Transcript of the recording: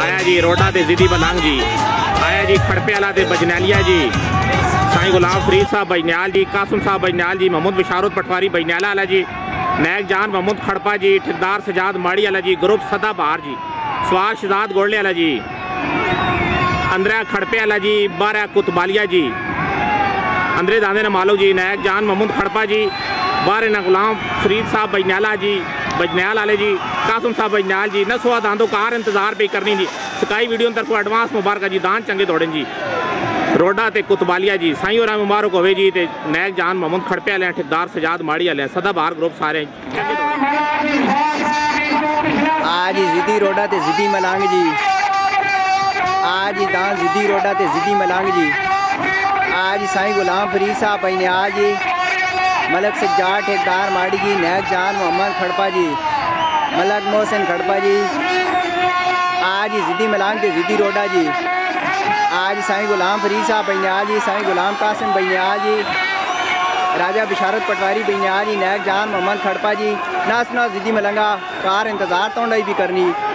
आया जी रोडा ते जिदी मलंग जी, आया जी खड़पे वाला ते बजनैलिया जी, साईं गुलाम फरीद साहब बजनैल जी, कासिम साहब बजनैल जी, मोहम्मद बशारत पटवारी बजनैला वाला जी, नायक जान मोहम्मद खड़पा जी, ठेकेदार सजाद माड़ी वाला जी, ग्रुप सदाबहार जी, सवार शहजाद गोड़ले वाला जी, अंदरा खड़पे वाला जी, 12 कुतबालिया जी, अंदरे दादे न मालो जी, नायक जान मोहम्मद खड़पा जी, 12 न गुलाम फरीद साहब बजनैला जी, बजनैल वाले जी, कासिम साहब बजनैल जी, नसवा दांदो कार इंतजार पे करनी जी, स्काई वीडियो तरफ एडवांस मुबारक जी, दान चंगे दौड़े जी, रोडा ते कुतबालिया जी, साईं और मुबारक होवे जी, ते नायक जान मोहम्मद खड़पे वाले ठेकेदार सजाद माड़ी वाले सदाबहार ग्रुप सारे आज जिदी रोडा ते जिदी मलांग जी, आज दान जिदी रोडा ते जिदी मलांग जी, आज साईं गुलाम फरीद साहब बजनैल जी, मलक सज्जाद ठेकेदार माड़ी जी, नायक जान मोहम्मद खड़पा जी, मलक मोहसिन खड़पा जी, आज जिदी मलांग ते जिदी रोडा जी, आज साईं गुलाम फरीद साहब बजनैल जी, साईं गुलाम कासिम बजनैल जी, राजा बिशारत पटवारी बजनैल जी, नायक जान मोहम्मद खड़पा जी, नासना जिदी मलंगा कार इंतजार तो भी करनी।